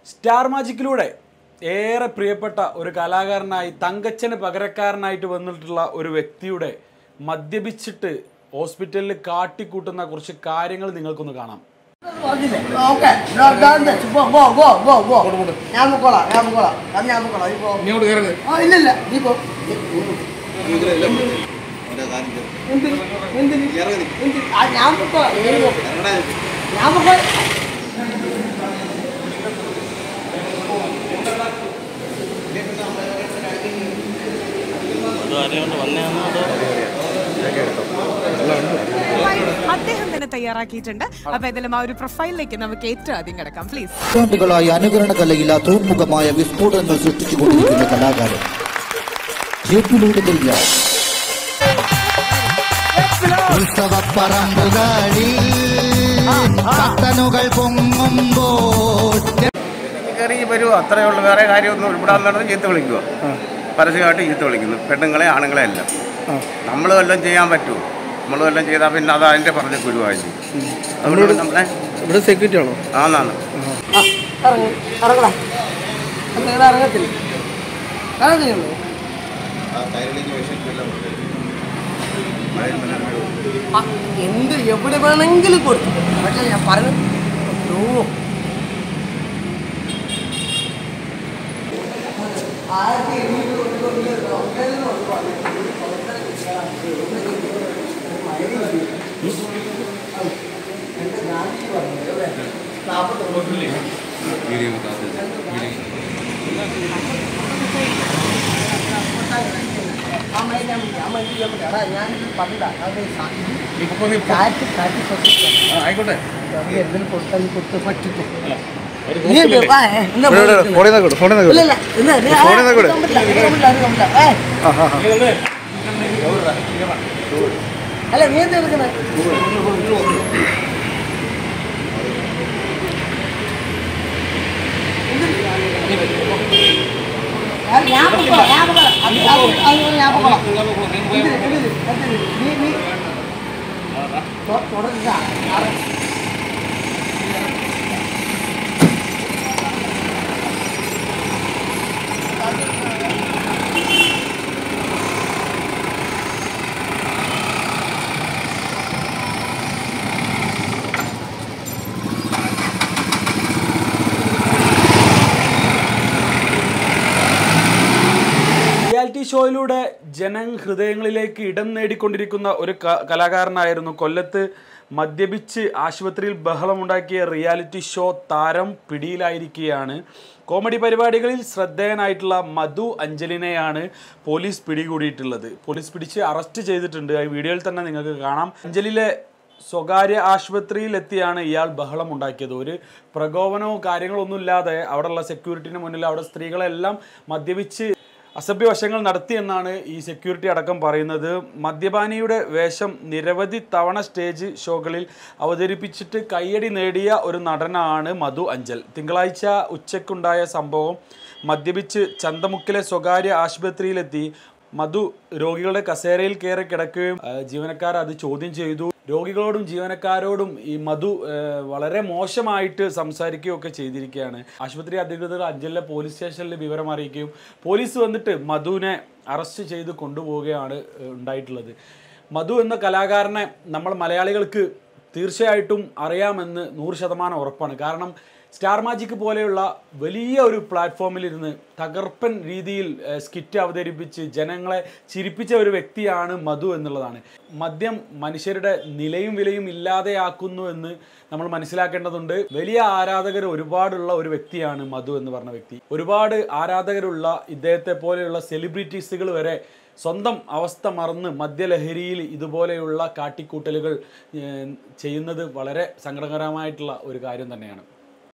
Star മാജിക്കിലൂടെ ഏറെ പ്രിയപ്പെട്ട ഒരു കലാകാരനായി തങ്കച്ചന് പകരക്കാരനായിട്ട് വന്നിട്ടുള്ള ഒരു വ്യക്തിയുടെ മദ്യപിച്ചിട്ട് ഹോസ്പിറ്റലിൽ കാട്ടിക്കൂട്ടുന്ന കുറച്ച് കാര്യങ്ങൾ നിങ്ങൾക്കൊന്ന് കാണാം. അദ്ദേഹം തന്നെ തയ്യാറാക്കിയിട്ടുണ്ട്. അപ്പൊ ഏതായാലും ആ ഒരു പ്രൊഫൈലിലേക്ക് നമുക്ക് ഏറ്റവും ആദ്യം കിടക്കാം. പ്ലീസ്. നൂറ്റാണ്ടുകളായി അനുകരണ കലയില്ല തോന്മുഖമായ വിസ്ഫോടനങ്ങൾ സൃഷ്ടിച്ചുകൊണ്ടിരിക്കുന്ന കലാകാരൻ വരൂ, അത്രയേ ഉള്ളൂ. വേറെ കാര്യമൊന്നും ഉൾപ്പെടാൻ ചീത്ത വിളിക്കുക, പരസ്യമായിട്ട് ചീത്ത വിളിക്കുന്നു. പെണ്ണുങ്ങളെ ആണുങ്ങളെ എല്ലാം നമ്മൾ വല്ലതും ചെയ്യാൻ പറ്റുമോ? നമ്മൾ വല്ലതും ചെയ്താൽ പിന്നെ അത് അതിൻ്റെ പറഞ്ഞ് ഗുരുവായി അതുകൊണ്ട് നമ്മളെ ഇവിടെ സെക്യൂരിറ്റി ആണോ? ആന്നാണ്. എന്ത് എവിടെ വേണമെങ്കിലും കൊടുത്തു. പക്ഷേ ഞാൻ പറഞ്ഞു ആയിക്കോട്ടെ. അല്ല നീ എന്താ എടുക്കണേ? റിയാലിറ്റി ഷോയിലൂടെ ജനഹൃദയങ്ങളിലേക്ക് ഇടം നേടിക്കൊണ്ടിരിക്കുന്ന ഒരു കലാകാരനായിരുന്നു. കൊല്ലത്ത് മദ്യപിച്ച് ആശുപത്രിയിൽ ബഹളമുണ്ടാക്കിയ റിയാലിറ്റി ഷോ താരം പിടിയിലായിരിക്കുകയാണ്. കോമഡി പരിപാടികളിൽ ശ്രദ്ധേയനായിട്ടുള്ള മധു അഞ്ജലിനെയാണ് പോലീസ് പിടികൂടിയിട്ടുള്ളത്. പോലീസ് പിടിച്ച് അറസ്റ്റ് ചെയ്തിട്ടുണ്ട്. ഈ വീഡിയോയിൽ തന്നെ നിങ്ങൾക്ക് കാണാം. അഞ്ജലിലെ സ്വകാര്യ ആശുപത്രിയിലെത്തിയാണ് ഇയാൾ ബഹളം ഉണ്ടാക്കിയത്. ഒരു പ്രകോപനവും കാര്യങ്ങളൊന്നും ഇല്ലാതെ അവിടെയുള്ള സെക്യൂരിറ്റിന് മുന്നിൽ അവിടെ സ്ത്രീകളെല്ലാം മദ്യപിച്ച് അസഭ്യവശങ്ങൾ നടത്തിയെന്നാണ് ഈ സെക്യൂരിറ്റി അടക്കം പറയുന്നത്. മദ്യപാനിയുടെ വേഷം നിരവധി തവണ സ്റ്റേജ് ഷോകളിൽ അവതരിപ്പിച്ചിട്ട് കയ്യടി നേടിയ ഒരു നടനാണ് മധു അഞ്ജൽ. തിങ്കളാഴ്ച ഉച്ചയ്ക്കുണ്ടായ സംഭവം മദ്യപിച്ച് ചന്തമുക്കിലെ സ്വകാര്യ ആശുപത്രിയിലെത്തി മധു രോഗികളുടെ കസേരയിൽ കയറി കിടക്കുകയും ജീവനക്കാർ അത് ചോദ്യം ചെയ്തു. രോഗികളോടും ജീവനക്കാരോടും ഈ മധു വളരെ മോശമായിട്ട് സംസാരിക്കുകയൊക്കെ ചെയ്തിരിക്കുകയാണ്. ആശുപത്രി അധികൃതർ അഞ്ജലിലെ പോലീസ് സ്റ്റേഷനിൽ വിവരം അറിയിക്കുകയും പോലീസ് വന്നിട്ട് മധുവിനെ അറസ്റ്റ് ചെയ്ത് കൊണ്ടുപോവുകയാണ് ഉണ്ടായിട്ടുള്ളത്. മധു എന്ന കലാകാരനെ നമ്മൾ മലയാളികൾക്ക് തീർച്ചയായിട്ടും അറിയാമെന്ന് 100% ഉറപ്പാണ്. കാരണം സ്റ്റാർ മാജിക് പോലെയുള്ള വലിയ ഒരു പ്ലാറ്റ്ഫോമിലിരുന്ന് തകർപ്പൻ രീതിയിൽ സ്കിറ്റ് അവതരിപ്പിച്ച് ജനങ്ങളെ ചിരിപ്പിച്ച ഒരു വ്യക്തിയാണ് മധു എന്നുള്ളതാണ്. മദ്യം മനുഷ്യരുടെ നിലയും വിലയും ഇല്ലാതെയാക്കുന്നു എന്ന് നമ്മൾ മനസ്സിലാക്കേണ്ടതുണ്ട്. വലിയ ആരാധകർ ഒരുപാടുള്ള ഒരു വ്യക്തിയാണ് മധു എന്ന് പറഞ്ഞ വ്യക്തി. ഒരുപാട് ആരാധകരുള്ള ഇദ്ദേഹത്തെ പോലെയുള്ള സെലിബ്രിറ്റീസുകൾ വരെ സ്വന്തം അവസ്ഥ മറന്ന് മദ്യലഹരിയിൽ ഇതുപോലെയുള്ള കാട്ടിക്കൂട്ടലുകൾ ചെയ്യുന്നത് വളരെ സങ്കടകരമായിട്ടുള്ള ഒരു കാര്യം തന്നെയാണ്.